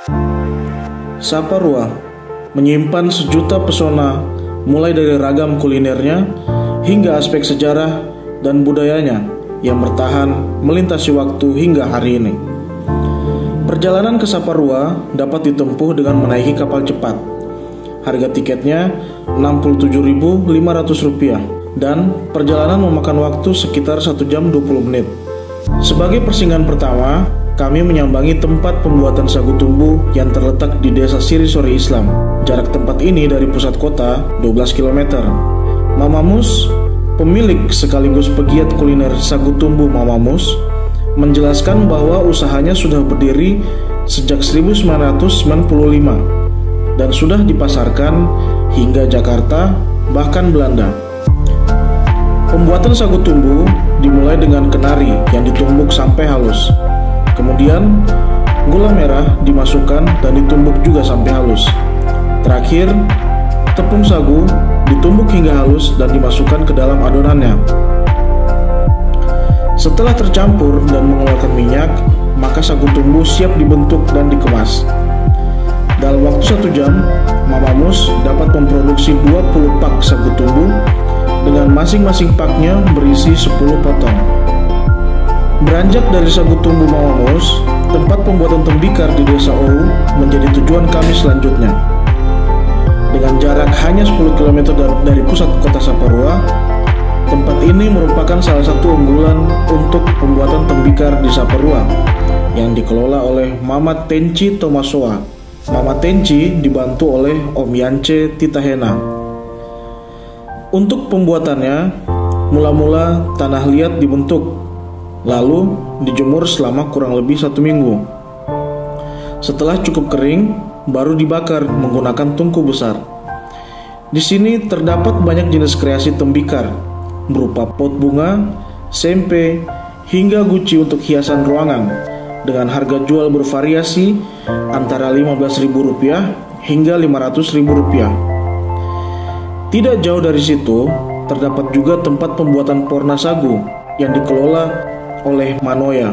Saparua menyimpan sejuta pesona, mulai dari ragam kulinernya hingga aspek sejarah dan budayanya yang bertahan melintasi waktu hingga hari ini. Perjalanan ke Saparua dapat ditempuh dengan menaiki kapal cepat. Harga tiketnya Rp67.500 dan perjalanan memakan waktu sekitar 1 jam 20 menit. Sebagai persinggahan pertama, kami menyambangi tempat pembuatan sagu tumbu yang terletak di Desa Sirisore Islam. Jarak tempat ini dari pusat kota 12 km. Mama Mus, pemilik sekaligus pegiat kuliner sagu tumbu Mama Mus, menjelaskan bahwa usahanya sudah berdiri sejak 1995 dan sudah dipasarkan hingga Jakarta, bahkan Belanda. Pembuatan sagu tumbu dimulai dengan kenari yang ditumbuk sampai halus. Kemudian gula merah dimasukkan dan ditumbuk juga sampai halus. Terakhir, tepung sagu ditumbuk hingga halus dan dimasukkan ke dalam adonannya. Setelah tercampur dan mengeluarkan minyak, maka sagu tumbu siap dibentuk dan dikemas. Dalam waktu 1 jam, Mama Mus dapat memproduksi 20 pak sagu tumbu dengan masing-masing paknya berisi 10 potong. Beranjak dari sagu tumbu Mama Mus, tempat pembuatan tembikar di Desa Owu menjadi tujuan kami selanjutnya. Dengan jarak hanya 10 km dari pusat kota Saparua, tempat ini merupakan salah satu unggulan untuk pembuatan tembikar di Saparua yang dikelola oleh Mama Tenci Tomasoa. Mama Tenci dibantu oleh Om Yance Titahena. Untuk pembuatannya, mula-mula tanah liat dibentuk, lalu dijemur selama kurang lebih 1 minggu. Setelah cukup kering, baru dibakar menggunakan tungku besar. Di sini terdapat banyak jenis kreasi tembikar, berupa pot bunga, sempe, hingga guci untuk hiasan ruangan, dengan harga jual bervariasi antara Rp15.000 hingga Rp500.000. Tidak jauh dari situ, terdapat juga tempat pembuatan porna sagu yang dikelola oleh Manoya.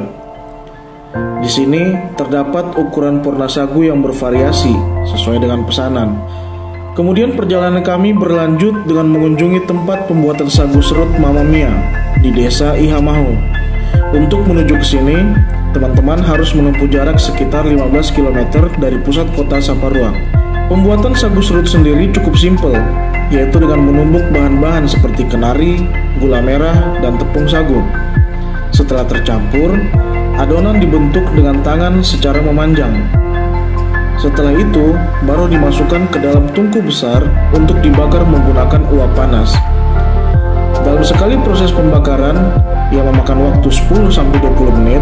Di sini terdapat ukuran porna sagu yang bervariasi sesuai dengan pesanan. Kemudian perjalanan kami berlanjut dengan mengunjungi tempat pembuatan sagu serut Mama Mia di Desa Ihamahu. Untuk menuju ke sini, teman-teman harus menempuh jarak sekitar 15 km dari pusat kota Saparua. Pembuatan sagu serut sendiri cukup simpel, yaitu dengan menumbuk bahan-bahan seperti kenari, gula merah, dan tepung sagu. Setelah tercampur, adonan dibentuk dengan tangan secara memanjang. Setelah itu, baru dimasukkan ke dalam tungku besar untuk dibakar menggunakan uap panas. Dalam sekali proses pembakaran yang memakan waktu 10-20 menit,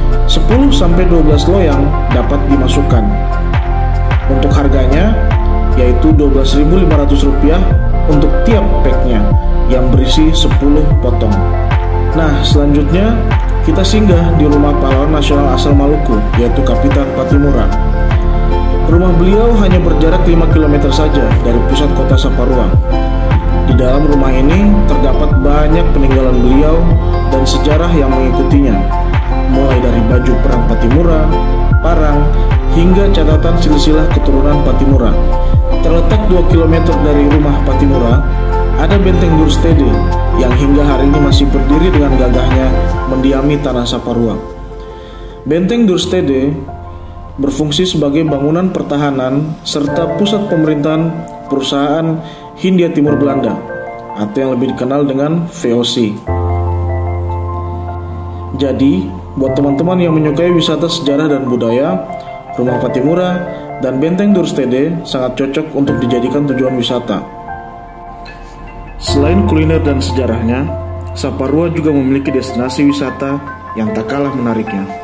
10-12 loyang dapat dimasukkan. Untuk harganya yaitu Rp12.500 untuk tiap packnya yang berisi 10 potong. Nah, selanjutnya kita singgah di rumah pahlawan nasional asal Maluku, yaitu Kapitan Patimura. Rumah beliau hanya berjarak 5 km saja dari pusat kota Saparua. Di dalam rumah ini terdapat banyak peninggalan beliau dan sejarah yang mengikutinya, mulai dari baju perang Patimura, parang, hingga catatan silsilah keturunan Patimura. Terletak 2 km dari rumah Patimura, ada Benteng Durstede yang hingga hari ini masih berdiri dengan gagahnya mendiami tanah Saparua. Benteng Durstede berfungsi sebagai bangunan pertahanan serta pusat pemerintahan perusahaan Hindia Timur Belanda, atau yang lebih dikenal dengan VOC. Jadi, buat teman-teman yang menyukai wisata sejarah dan budaya, Rumah Patimura dan Benteng Durstede sangat cocok untuk dijadikan tujuan wisata. Selain kuliner dan sejarahnya, Saparua juga memiliki destinasi wisata yang tak kalah menariknya.